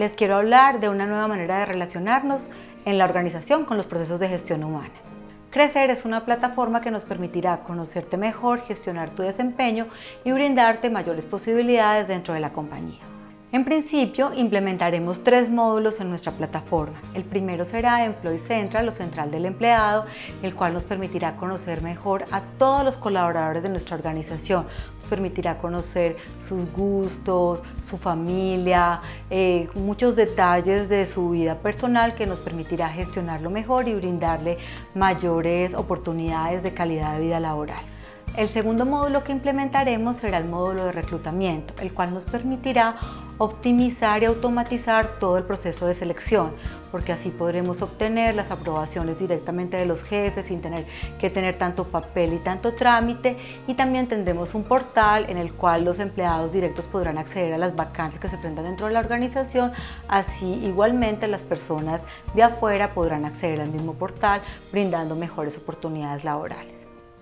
les quiero hablar de una nueva manera de relacionarnos en la organización con los procesos de gestión humana. Crecer es una plataforma que nos permitirá conocerte mejor, gestionar tu desempeño y brindarte mayores posibilidades dentro de la compañía. En principio, implementaremos 3 módulos en nuestra plataforma. El primero será Employee Central o Central del Empleado, el cual nos permitirá conocer mejor a todos los colaboradores de nuestra organización. Nos permitirá conocer sus gustos, su familia, muchos detalles de su vida personal que nos permitirá gestionarlo mejor y brindarle mayores oportunidades de calidad de vida laboral. El segundo módulo que implementaremos será el módulo de reclutamiento, el cual nos permitirá optimizar y automatizar todo el proceso de selección, porque así podremos obtener las aprobaciones directamente de los jefes sin tener que tener tanto papel y tanto trámite, y también tendremos un portal en el cual los empleados directos podrán acceder a las vacantes que se presentan dentro de la organización, así igualmente las personas de afuera podrán acceder al mismo portal, brindando mejores oportunidades laborales.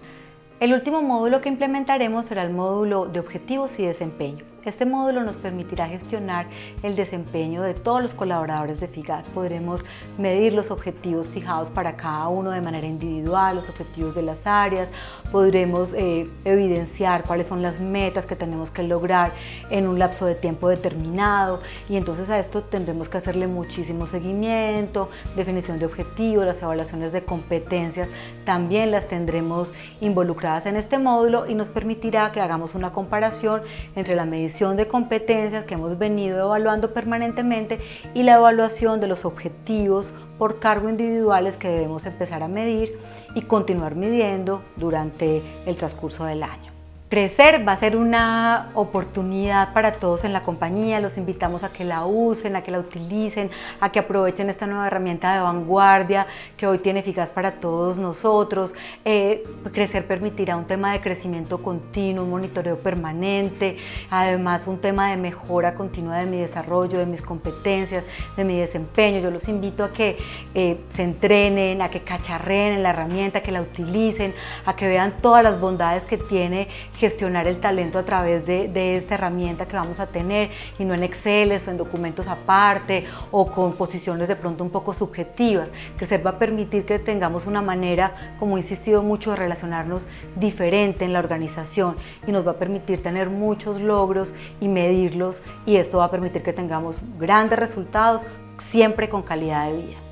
El último módulo que implementaremos será el módulo de objetivos y desempeño. Este módulo nos permitirá gestionar el desempeño de todos los colaboradores de FIGAS. Podremos medir los objetivos fijados para cada uno de manera individual, los objetivos de las áreas, podremos evidenciar cuáles son las metas que tenemos que lograr en un lapso de tiempo determinado, y entonces a esto tendremos que hacerle muchísimo seguimiento, definición de objetivos, las evaluaciones de competencias también las tendremos involucradas en este módulo, y nos permitirá que hagamos una comparación entre la medición de competencias que hemos venido evaluando permanentemente y la evaluación de los objetivos por cargo individuales que debemos empezar a medir y continuar midiendo durante el transcurso del año. Crecer va a ser una oportunidad para todos en la compañía. Los invitamos a que la usen, a que la utilicen, a que aprovechen esta nueva herramienta de vanguardia que hoy tiene FIGAS para todos nosotros. Crecer permitirá un tema de crecimiento continuo, un monitoreo permanente, además un tema de mejora continua de mi desarrollo, de mis competencias, de mi desempeño. Yo los invito a que se entrenen, a que cacharreen en la herramienta, que la utilicen, a que vean todas las bondades que tiene gestionar el talento a través de esta herramienta que vamos a tener, y no en Excel o en documentos aparte o con posiciones de pronto un poco subjetivas. Crecer va a permitir que tengamos una manera, como he insistido mucho, de relacionarnos diferente en la organización, y nos va a permitir tener muchos logros y medirlos, y esto va a permitir que tengamos grandes resultados siempre con calidad de vida.